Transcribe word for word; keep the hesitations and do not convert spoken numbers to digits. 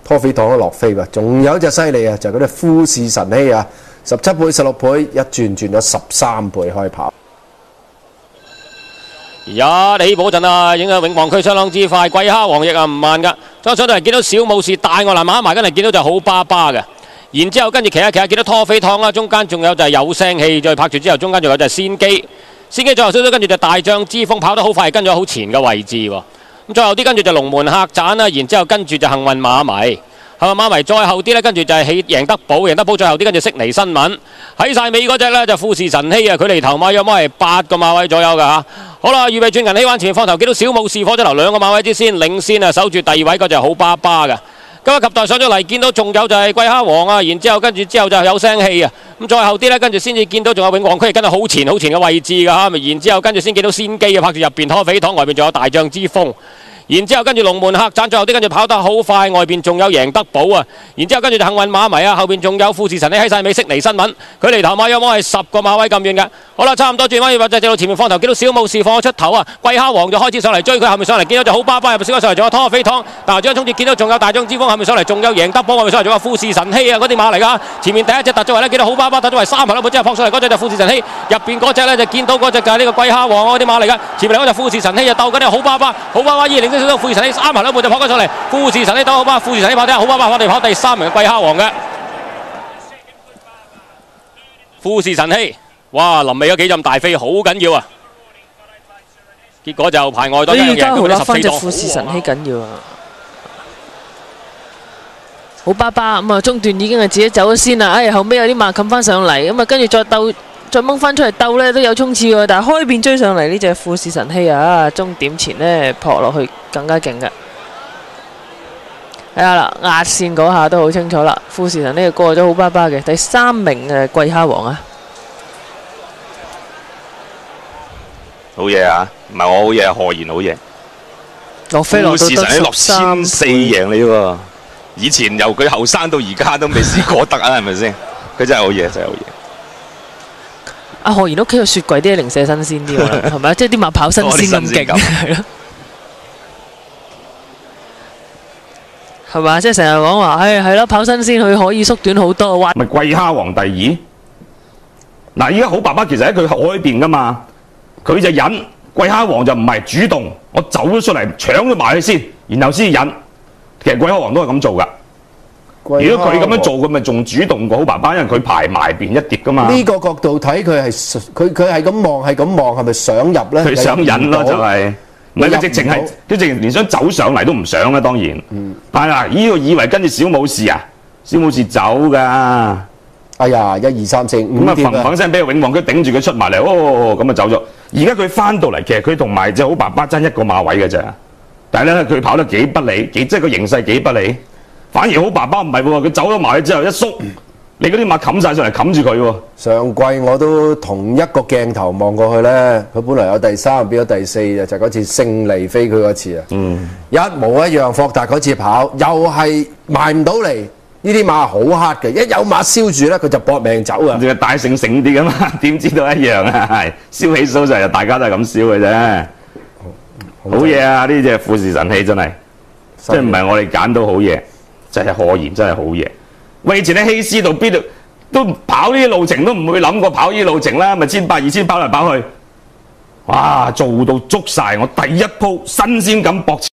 拖飛糖都落飛喎。仲有一隻犀利啊，就係嗰啲富士神禧啊，十七倍、十六倍，一轉轉咗十三倍開跑。 一起步嗰陣啊，影響永旺區相當之快，桂蝦王亦啊唔慢㗎。再上到嚟見到小武士大外欄馬埋跟嚟見到就好巴巴嘅。然之後跟住騎下騎下見到拖飛糖啦，中間仲有就係有聲氣，再拍住之後中間仲有就係先機，先機最後少少跟住就大將之風跑得好快，跟咗好前嘅位置喎。咁最後啲跟住就龍門客棧啦，然之後跟住就幸運馬迷。幸運馬迷再後啲呢，跟住就係起贏得寶，贏得寶最後啲跟住悉尼新聞喺晒尾嗰隻呢，就富士神禧啊，距離頭馬有冇係八個馬位左右㗎嚇。好啦，預備轉銀禧灣前面放頭，見到小武士火車頭兩個馬位之先領先啊，守住第二位嗰隻好巴巴㗎。咁啊及待上咗嚟，見到仲有就係桂蝦王啊，然之後跟住之後就有聲氣啊。咁再後啲呢，跟住先至見到仲有永旺區跟到好前好前嘅位置㗎嚇，然之後跟住先見到先機啊，拍住入邊拖飛糖，外邊仲有大將之風。然之後跟住龍門客棧，最後啲跟住跑得好快，外邊仲有贏得寶啊！然之後跟住就幸運馬迷啊，後邊仲有富士神禧喺晒尾悉尼新聞，距離頭馬有冇係十個馬位咁遠嘅？好啦，差唔多轉彎要或者直到前面放頭，見到小武士放咗出頭啊！桂蝦王就開始上嚟追佢，後面上嚟見到就好巴巴，入小上嚟仲有拖飛糖，但係將衝住見到仲有大將之風，後面上嚟仲有贏得寶，後面上嚟仲有富士神禧啊！嗰啲馬嚟㗎，前面第一隻突咗圍咧，見到好巴巴突咗圍三排啦，之後撲上嚟嗰隻就富士神禧，入邊嗰隻咧就見到嗰隻就係呢個桂蝦王嗰啲馬嚟㗎，前面嚟嗰隻富士神禧就鬥緊啲好巴巴，好巴巴依然領先少少富士神禧三。兩步就跑咗上嚟，富士神禧鬥好巴，富士神禧跑得好巴巴，我哋跑第三名嘅桂蝦王嘅富士神禧，哇！臨尾嗰幾陣大飛好緊要啊！結果就排外隊一樣贏到啲十四檔。 富士神禧緊要啊！好巴巴咁啊，中段已經係自己走咗先啦，哎後尾有啲馬冚翻上嚟，咁啊跟住再鬥。再掹翻出嚟鬥呢都有衝刺喎，但係開邊追上嚟呢隻富士神禧啊，終點前呢撲落去更加勁嘅。睇下啦，壓線嗰下都好清楚啦，富士神禧過咗好巴巴嘅，第三名嘅桂蝦王啊， 好嘢啊！唔係我好嘢，何言好嘢。 落飛落到富士神禧落千四贏你喎，以前由佢後生到而家都未試過得啊，係咪先？佢真係好嘢，真係好嘢。 阿何賢屋企個雪櫃啲零舍新鮮啲喎，係咪？即係啲馬跑新鮮咁勁，係咯，係嘛？即係成日講話，唉，係咯，跑新鮮佢可以縮短好多。 咪桂蝦王第二。嗱，依家好爸爸其實喺佢海邊噶嘛，佢就忍，桂蝦王就唔係主動，我走咗出嚟搶咗埋去先，然後先忍。其實桂蝦王都係咁做噶。如果佢咁樣做，佢咪仲主動過好爸爸，因為佢排埋邊一碟噶嘛。 呢個角度睇，佢係佢佢係咁望，係咁望，係咪想入咧？ 佢想引咯，就係唔係佢直情係，佢直情連想走上嚟都唔想啦，當然。嗯。但係嗱，呢個以為跟住小武士啊，小武士走㗎。 哎呀，一二三四五咁啊，砰砰聲俾永旺區頂住佢出埋嚟，哦，咁啊走咗。而家佢翻到嚟，其實佢同埋隻好爸爸爭一個馬位嘅啫。但係咧，佢跑得幾不利，幾即係個形勢幾不利。反而好爸爸唔係喎，佢走咗埋去之後一縮，你嗰啲馬冚晒上嚟冚住佢喎。 上季我都同一個鏡頭望過去咧，佢本來有第三變咗第四嘅，就嗰、是、次勝利飛佢嗰次啊。嗯，一模一樣，霍達嗰次跑又係賣唔到嚟，呢啲馬好黑嘅，一有馬燒住咧佢就搏命走啊。 仲係大醒醒啲噶嘛？點知道一樣啊？係燒起數就大家都係咁燒嘅啫。好嘢啊！呢隻富士神禧真係，即係唔係我哋揀到好嘢。就係何言真係好嘢。喂，以前喺希斯度邊度都跑呢啲路程都唔會諗過跑呢啲路程啦，咪千八二千跑嚟跑去，哇！做到捉晒，我第一鋪新鮮感搏。